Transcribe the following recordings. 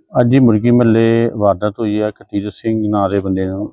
ਅੱਜ ਹੀ ਮੁਰਗੀ ਮਹੱਲੇ ਵਾਰਦਾਤ ਹੋਈ ਹੈ। ਕਤੀਰਤ ਸਿੰਘ ਨਾਂ ਦੇ ਬੰਦੇ ਨੂੰ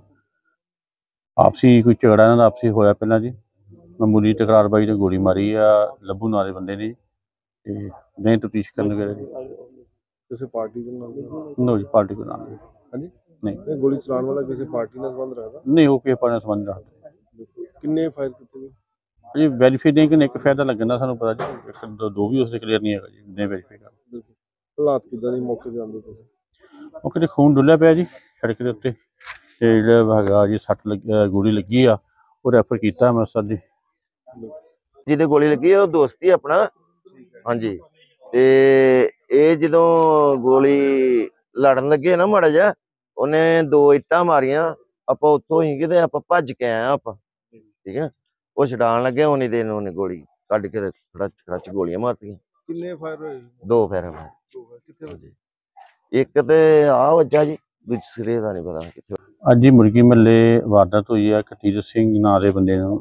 ਆਪਸੀ ਕੋਈ ਝਗੜਾ ਇਹਨਾਂ ਦਾ ਆਪਸੀ ਹੋਇਆ ਪਹਿਲਾਂ ਜੀ। ਮਾਮੂਲੀ ਤਕਰਾਰਬਾਜ਼ੀ ਨੇ ਗੋਲੀ ਮਾਰੀ ਆ ਲੱਭੂ ਨਾਂ ਦੇ ਬੰਦੇ ਨੇ ਤੇ ਨਹੀਂ ਤਫਤੀਸ਼ ਕਰਨ ਵਗੈਰਾ ਜੀ। ਕਿਸੇ ਪਾਰਟੀ ਦੇ ਨਾਲ ਨੋ ਜੀ ਪਾਰਟੀ ਕੋਈ ਨਾਮ ਨਹੀਂ। ਹਾਂਜੀ ਨਹੀਂ ਇਹ ਗੋਲੀ ਚਲਾਉਣ ਵਾਲਾ ਕਿਸੇ ਪਾਰਟੀ ਨਾਲ ਸੰਬੰਧ ਰੱਖਦਾ? ਨਹੀਂ, ਉਹ ਕਿਸੇ ਪਾਰਟੀ ਨਾਲ ਸੰਬੰਧ ਰੱਖਦਾ ਕਿੰਨੇ ਫਾਇਰ ਕੀਤੇ ਨੇ? ਜੀ। ਵੈਰੀਫਾਈ ਨਹੀਂ ਕਿ ਇੱਕ ਫਾਇਦਾ ਲੱਗਣ ਦਾ ਸਾਨੂੰ ਪਤਾ ਜੀ, ਇੱਕ ਦੋ ਵੀ ਉਸਦੇ ਕਲੀਅਰ ਨਹੀਂ ਹੈਗਾ ਜੀ। ਨਹੀਂ ਵੈਰੀਫਾਈ ਕਰ ਹਾਲਾਤ ਕਿੱਦਾਂ ਦੀ ਮੌਕੇ ਤੇ ਆਉਂਦੇ ਤੁਸੀਂ? ਉਹ ਕਿਤੇ ਖੂਨ ਡੁੱਲਿਆ ਪਿਆ ਜੀ ਸੜਕ ਦੇ ਉੱਤੇ ਤੇ ਜਿਹੜਾ ਹੈਗਾ ਜੀ ਸੱਟ ਗੋਲੀ ਲੱਗੀ ਆ ਉਹ ਰੈਫਰ ਕੀਤਾ ਅੰਮ੍ਰਿਤਸਰ ਜੀ। ਜਿਹਦੇ ਗੋਲੀ ਲੱਗੀ ਉਹ ਦੋਸਤ ਹੀ ਆਪਣਾ। ਹਾਂਜੀ ਤੇ ਇਹ ਜਦੋਂ ਗੋਲੀ ਲੜਨ ਲੱਗੇ ਨਾ ਮਾੜਾ ਜਿਹਾ ਉਹਨੇ ਦੋ ਇੱਟਾਂ ਮਾਰੀਆਂ। ਆਪਾਂ ਉੱਥੋਂ ਹੀ ਕਿਤੇ ਆਪਾਂ ਭੱਜ ਕੇ ਆਏ ਆਪਾਂ, ਠੀਕ ਹੈ। ਉਹ ਛਡਾਣ ਲੱਗੇ ਉਨੀ ਦੇਰ ਨੂੰ ਉਹਨੇ ਗੋਲੀ ਕੱਢ ਕੇ ਖੜਾ ਚ ਗੋਲੀਆਂ ਮਾਰਤੀਆਂ। ਕਿੰਨੇ ਫਾਇਰ ਹੋਏ? ਦੋ ਫਾਇਰ ਹੋਏ। ਕਿੱਥੇ ਵੱਜੇ? ਇੱਕ ਤੇ ਆ ਵੱਜਾ ਜੀ, ਦੂਜੇ ਸਿਰੇ ਦਾ ਨਹੀਂ ਪਤਾ ਕਿੱਥੇ। ਅੱਜ ਹੀ ਮੁਰਗੀ ਮਹੱਲੇ ਵਾਰਦਾਤ ਹੋਈ ਹੈ। ਕਤੀਰਤ ਸਿੰਘ ਨਾਂ ਦੇ ਬੰਦੇ ਨੂੰ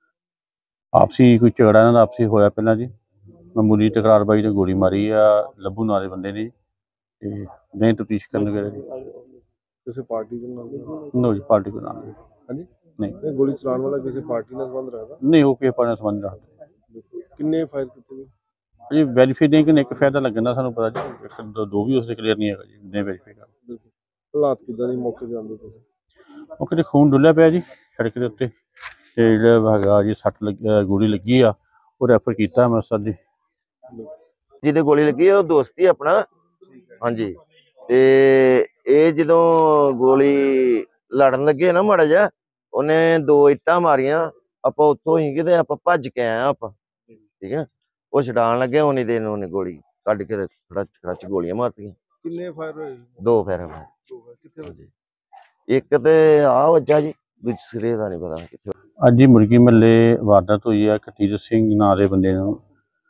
ਆਪਸੀ ਕੋਈ ਝਗੜਾ ਇਹਨਾਂ ਦਾ ਆਪਸੀ ਹੋਇਆ ਪਹਿਲਾਂ ਜੀ। ਮਾਮੂਲੀ ਤਕਰਾਰਬਾਜ਼ੀ ਨੇ ਗੋਲੀ ਮਾਰੀ ਆ ਲੱਭੂ ਨਾਂ ਦੇ ਬੰਦੇ ਨੇ ਤੇ ਨਹੀਂ ਤਫਤੀਸ਼ ਕਰਨ ਵਗੈਰਾ ਜੀ। ਕਿਸੇ ਪਾਰਟੀ ਦੇ ਨਾਲ? ਨੋ ਜੀ ਪਾਰਟੀ ਕੋਈ ਨਾਮ ਨਹੀਂ। ਹਾਂਜੀ ਨਹੀਂ ਇਹ ਗੋਲੀ ਚਲਾਉਣ ਵਾਲਾ ਕਿਸੇ ਪਾਰਟੀ ਨਾਲ ਸੰਬੰਧ ਰੱਖਦਾ? ਨਹੀਂ, ਉਹ ਕਿਸੇ ਪਾਰਟੀ ਨਾਲ ਸੰਬੰਧ ਰੱਖਦਾ ਕਿੰਨੇ ਫਾਇਰ ਕੀਤੇ ਨੇ? ਜੀ। ਵੈਰੀਫਾਈ ਨਹੀਂ ਕਿ ਇੱਕ ਫਾਇਦਾ ਲੱਗਣ ਦਾ ਸਾਨੂੰ ਪਤਾ ਜੀ, ਇੱਕ ਦੋ ਵੀ ਉਸਦੇ ਕਲੀਅਰ ਨਹੀਂ ਹੈਗਾ ਜੀ। ਨਹੀਂ ਵੈਰੀਫਾਈ ਕਰ ਹਾਲਾਤ ਕਿੱਦਾਂ ਦੀ ਮੌਕੇ ਤੇ ਆਉਂਦੇ ਤੁਸੀਂ? ਉਹ ਕਿਤੇ ਖੂਨ ਡੁੱਲਿਆ ਪਿਆ ਜੀ ਸੜਕ ਦੇ ਉੱਤੇ ਤੇ ਜਿਹੜਾ ਹੈਗਾ ਜੀ ਸੱਟ ਗੋਲੀ ਲੱਗੀ ਆ ਉਹ ਰੈਫਰ ਕੀਤਾ ਅੰਮ੍ਰਿਤਸਰ ਜੀ। ਜਿਹਦੇ ਗੋਲੀ ਲੱਗੀ ਉਹ ਦੋਸਤ ਹੀ ਆਪਣਾ। ਹਾਂਜੀ ਤੇ ਇਹ ਜਦੋਂ ਗੋਲੀ ਲੜਨ ਲੱਗੇ ਨਾ ਮਾੜਾ ਜਿਹਾ ਉਹਨੇ ਦੋ ਇੱਟਾਂ ਮਾਰੀਆਂ। ਆਪਾਂ ਉੱਥੋਂ ਹੀ ਕਿਤੇ ਆਪਾਂ ਭੱਜ ਕੇ ਆਏ ਆਪਾਂ, ਠੀਕ ਹੈ। ਉਹ ਛਡਾਣ ਲੱਗੇ ਉਨੀ ਦੇਰ ਨੂੰ ਉਹਨੇ ਗੋਲੀ ਕੱਢ ਕੇ ਖੜਾ ਚ ਗੋਲੀਆਂ ਮਾਰਤੀਆਂ। ਕਿੰਨੇ ਫਾਇਰ ਹੋਏ? ਦੋ ਫਾਇਰ ਹੋਏ। ਕਿੱਥੇ ਵੱਜੇ? ਇੱਕ ਤੇ ਆ ਵੱਜਾ ਜੀ, ਦੂਜੇ ਸਿਰੇ ਦਾ ਨਹੀਂ ਪਤਾ ਕਿੱਥੇ। ਅੱਜ ਹੀ ਮੁਰਗੀ ਮਹੱਲੇ ਵਾਰਦਾਤ ਹੋਈ ਹੈ। ਕਤੀਰਤ ਸਿੰਘ ਨਾਂ ਦੇ ਬੰਦੇ ਨੂੰ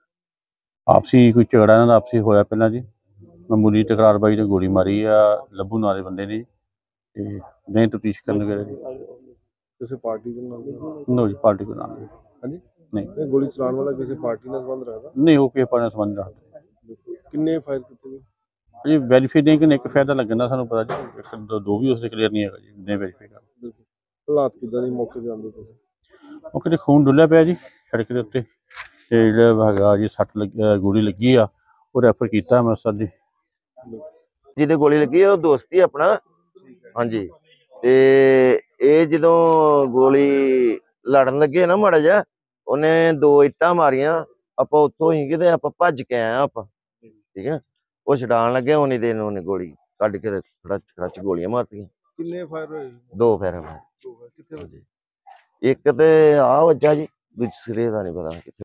ਆਪਸੀ ਕੋਈ ਝਗੜਾ ਇਹਨਾਂ ਦਾ ਆਪਸੀ ਹੋਇਆ ਪਹਿਲਾਂ ਜੀ। ਮਾਮੂਲੀ ਤਕਰਾਰਬਾਜ਼ੀ ਨੇ ਗੋਲੀ ਮਾਰੀ ਆ ਲੱਭੂ ਨਾਂ ਦੇ ਬੰਦੇ ਨੇ ਤੇ ਨਹੀਂ ਤਫਤੀਸ਼ ਕਰਨ ਵਗੈਰਾ ਜੀ। ਕਿਸੇ ਪਾਰਟੀ ਦੇ ਨਾਲ? ਨੋ ਜੀ ਪਾਰਟੀ ਕੋਈ ਨਾਮ ਨਹੀਂ। ਹਾਂਜੀ ਨਹੀਂ ਇਹ ਗੋਲੀ ਚਲਾਉਣ ਵਾਲਾ ਕਿਸੇ ਪਾਰਟੀ ਨਾਲ ਸੰਬੰਧ ਰੱਖਦਾ? ਨਹੀਂ, ਉਹ ਕਿਸੇ ਪਾਰਟੀ ਨਾਲ ਸੰਬੰਧ ਰੱਖਦਾ ਕਿੰਨੇ ਫਾਇਰ ਕੀਤੇ ਨੇ? ਜੀ। ਵੈਰੀਫਾਈ ਨਹੀਂ ਕਿ ਇੱਕ ਫਾਇਦਾ ਲੱਗਣ ਦਾ ਸਾਨੂੰ ਪਤਾ ਜੀ, ਇੱਕ ਦੋ ਵੀ ਉਸਦੇ ਕਲੀਅਰ ਨਹੀਂ ਹੈਗਾ ਜੀ। ਨਹੀਂ ਵੈਰੀਫਾਈ ਕਰ ਹਾਲਾਤ ਕਿੱਦਾਂ ਦੀ ਮੌਕੇ ਤੇ ਆਉਂਦੇ ਤੁਸੀਂ? ਉਹ ਕਿਤੇ ਖੂਨ ਡੁੱਲਿਆ ਪਿਆ ਜੀ ਸੜਕ ਦੇ ਉੱਤੇ ਤੇ ਜਿਹੜਾ ਹੈਗਾ ਜੀ ਸੱਟ ਗੋਲੀ ਲੱਗੀ ਆ ਉਹ ਰੈਫਰ ਕੀਤਾ ਅੰਮ੍ਰਿਤਸਰ ਜੀ। ਜਿਹਦੇ ਗੋਲੀ ਲੱਗੀ ਉਹ ਦੋਸਤ ਹੀ ਆਪਣਾ। ਹਾਂਜੀ ਤੇ ਇਹ ਜਦੋਂ ਗੋਲੀ ਲੜਨ ਲੱਗੇ ਨਾ ਮਾੜਾ ਜਿਹਾ ਉਹਨੇ ਦੋ ਇੱਟਾਂ ਮਾਰੀਆਂ। ਆਪਾਂ ਉੱਥੋਂ ਹੀ ਕਿਤੇ ਆਪਾਂ ਭੱਜ ਕੇ ਆਏ ਆਪਾਂ, ਠੀਕ ਹੈ। ਉਹ ਛਡਾਣ ਲੱਗੇ ਉਨੀ ਦੇਰ ਨੂੰ ਉਹਨੇ ਗੋਲੀ ਕੱਢ ਕੇ ਖੜਾ ਚ ਗੋਲੀਆਂ ਮਾਰਤੀਆਂ। ਕਿੰਨੇ ਫਾਇਰ ਹੋਏ? ਦੋ ਫਾਇਰ ਹੋਏ। ਕਿੱਥੇ ਵੱਜੇ? ਇੱਕ ਤੇ ਆ ਵੱਜਾ ਜੀ, ਦੂਜੇ ਸਿਰੇ ਦਾ ਨਹੀਂ ਪਤਾ ਕਿੱਥੇ।